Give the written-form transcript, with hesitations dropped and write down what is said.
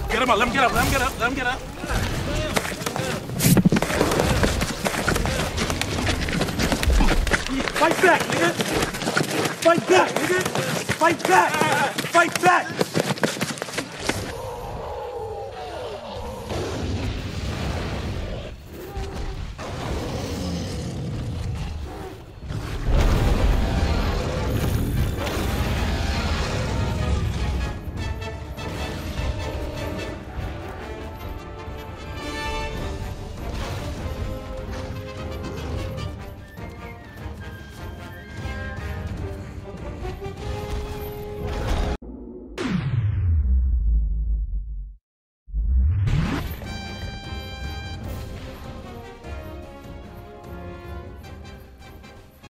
Get him up. Let him get up. Let him get up. Let him get up. Fight back, nigga. Fight back, nigga. Fight back. Fight back.